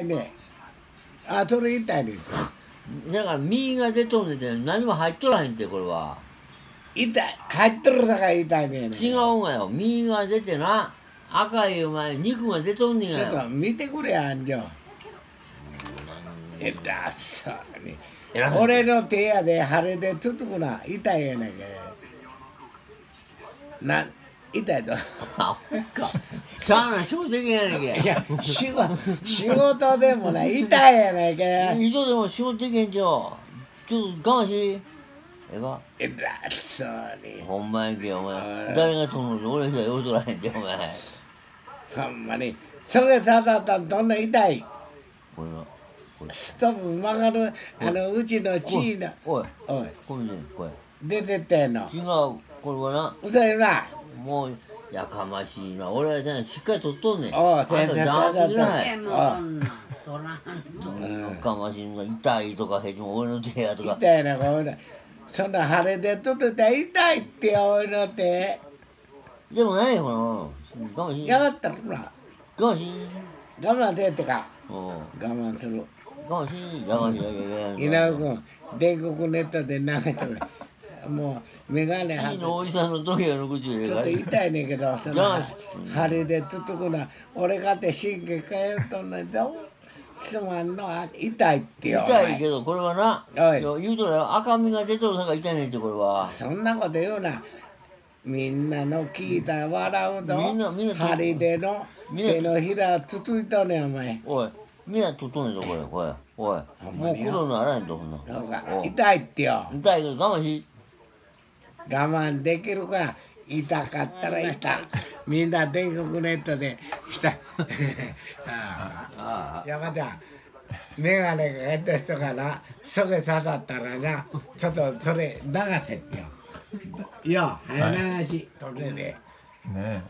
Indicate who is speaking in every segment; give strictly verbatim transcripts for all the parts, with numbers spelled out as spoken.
Speaker 1: ね。あ、それ痛いね。
Speaker 2: だから右が出とんねんて何も入っとらへんってこれは。
Speaker 1: 痛い。入っとるさか痛いね。
Speaker 2: 違うんがよ。右が出てな。赤いお前肉が出とんねん
Speaker 1: ちょ
Speaker 2: がよ。
Speaker 1: っと見てくれあんじゃ。えらそうに。俺の手やで腫れでつつくな。痛いやねんけ。な、痛いと。
Speaker 2: あほんか。しゃあない、仕事できへんやねんけ。
Speaker 1: いや、仕事、仕事でもない、痛いやないか。
Speaker 2: 人でも仕事できへんじゃん。ちょっと我慢し。ええか。
Speaker 1: えらそうに。
Speaker 2: ほんまやけお前。誰がとんのに俺の人はようとらへんてお前。
Speaker 1: ほんまに。それただったらどんな痛い。
Speaker 2: これな。
Speaker 1: ストップ曲がる、あの、うちのチーの。
Speaker 2: おい。
Speaker 1: おい。
Speaker 2: これね、これ。
Speaker 1: 出てってんの。
Speaker 2: 違う、これはな。
Speaker 1: うそやな。
Speaker 2: もう、やかましいな。俺はじゃあしっかり取っとんねん。
Speaker 1: おう、
Speaker 2: あんた
Speaker 1: 先生、
Speaker 2: じゃんときな
Speaker 1: や
Speaker 2: い。やかましいな。痛いとかへんも俺の手やとか。
Speaker 1: 痛いな、これ。そんな腫れでとってたら痛いって俺の手。
Speaker 2: でもないよ、この。我慢し。
Speaker 1: やがったらほら。
Speaker 2: 我慢し。
Speaker 1: 我慢でってか。
Speaker 2: うん。
Speaker 1: 我慢する。
Speaker 2: 我慢し。我慢し。
Speaker 1: 稲尾君、電国ネットで投げてくれ。もう、眼鏡
Speaker 2: 外して。おじさんの時の口で。
Speaker 1: ちょっと痛いねんけど、その腫れでつつくな。俺かって神経変えとんねんど。すまんの、痛いってよ。
Speaker 2: 痛いけど、これはな。言うとら赤みが出とるさが痛いねんって、これは。
Speaker 1: そんなこと言うな。みんなの聞いた笑うと。
Speaker 2: みんな、みんな。
Speaker 1: 針での手のひらつついとんねん、お前。
Speaker 2: おい。みんな取っとんねんぞ、これ。おい。おい。もう黒のあらへんと、ほんな。
Speaker 1: 痛いってよ。
Speaker 2: 痛いけど我慢し。
Speaker 1: 我慢できるか。痛かったら痛。みんな全国ネットで来た。山ちゃん、眼鏡かけた人がな、それ刺さったらな、ちょっとそれ流せってよ。いや、早流し、それで。ねえ。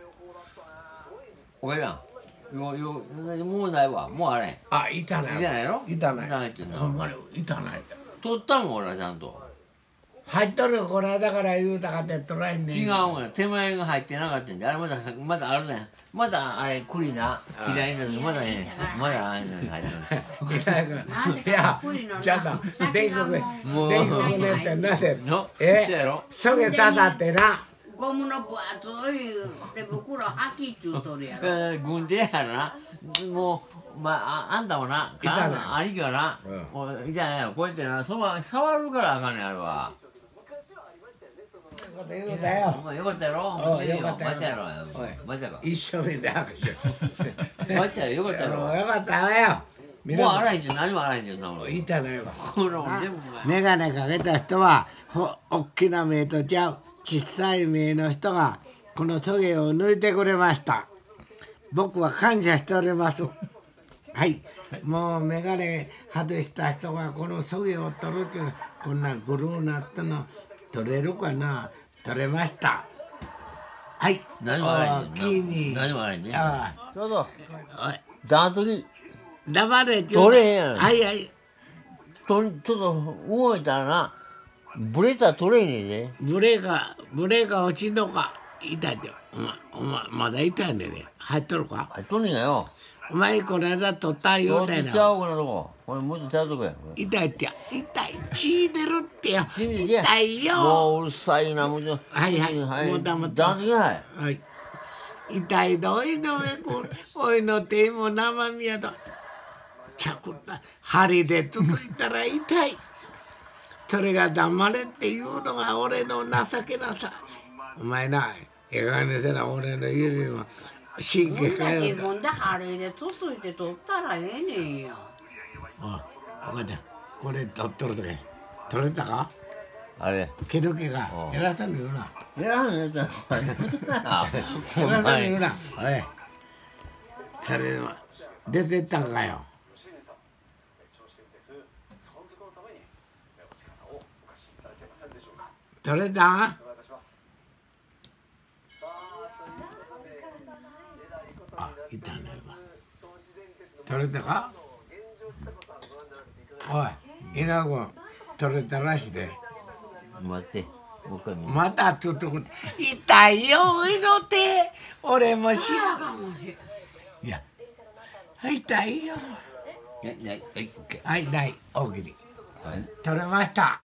Speaker 2: おかちゃん、よ、よ、もうないわ、もうあれ。
Speaker 1: あ、痛ない。
Speaker 2: 痛ないやろ。
Speaker 1: 痛ない。
Speaker 2: 痛ないって言うんだ。
Speaker 1: ほんまに痛ない。
Speaker 2: 取ったもん、俺はちゃんと。
Speaker 1: 入っとるこの間から言うたかって取らへんねん。
Speaker 2: 違うもん、手前が入ってなかったんで、あれまだ、まだあるね。まだあれ、栗な、左の時、まだね、まだあれ入って
Speaker 1: る。いや、ちょっと、電国、電国ネットなぜの、え、そげ刺さってな。
Speaker 3: ゴムの分厚い手袋履きっちゅうとるやろ。
Speaker 2: え、軍手やな。もう、まあ、あんたもな、兄貴はな、もう、痛いやろ、こうやってな、そば、触るからあかんねん、あれは。
Speaker 1: よかったよ。
Speaker 2: よかったやろ。よかったやろ。
Speaker 1: 一生目で拍手。
Speaker 2: よかったよ。よかったよ。
Speaker 1: よかったわよ。
Speaker 2: もう洗えんじゃん、何も洗えんじゃん、そ
Speaker 1: ん。痛ないわ。
Speaker 2: メ
Speaker 1: ガネかけた人は、おっきな目とちゃう、小さい目の人が、このトゲを抜いてくれました。僕は感謝しております。はい。もうメガネ外した人が、このトゲを取るっていうのは、こんなグルーなったの、取れるかな。取れました。はい。
Speaker 2: 何も洗えんじゃ
Speaker 1: ん。
Speaker 2: 何も洗えんね。ああ。どうぞ。だんとき。
Speaker 1: 黙れ
Speaker 2: ちょっと。取れへんやん。
Speaker 1: はいはい。
Speaker 2: と、ちょっと動いたらな、ブレたら取れへんねんね。
Speaker 1: ブレーカー、ブレーカー落ちんのか。痛いって。お前、お前、まだ痛いねんね。入っとるか。
Speaker 2: 入っとんねんよ。
Speaker 1: お前この間取った言うたやな。
Speaker 2: ちゃうこのとこ。これもっとちゃうとこや。
Speaker 1: 痛いって。痛い。血出るってよ。
Speaker 2: 痛
Speaker 1: いよ。
Speaker 2: もううるさいな、もうちょ。
Speaker 1: はいはい。もう黙って。
Speaker 2: だんときな
Speaker 1: い。はい。痛いどおいのめこおいの手も生身やと。ちゃくった。針でつついたら痛い。それが黙れっていうのが俺の情けなさ。お前な、えがにせな俺の指も神経かよ。
Speaker 3: 自分で針でつついて取ったらええねんや。
Speaker 1: あ、分かった。これ取っとるとか。取れたか？
Speaker 2: あれ。
Speaker 1: 毛抜けが。偉そうに言うな。
Speaker 2: 偉そうに言うな。
Speaker 1: 偉そうに言うな。おい。それでも出てったんかよ。取れた？あ、いたね。取れたか？おい、稲君、取れたらしいで。
Speaker 2: 待って、もう一回見。
Speaker 1: またちょっと痛いよ、おいの手。俺も知らん。いや、 はい痛いよ。
Speaker 2: え、ない、はい、オッケー。
Speaker 1: はいない大喜利
Speaker 2: はい。
Speaker 1: 取れました。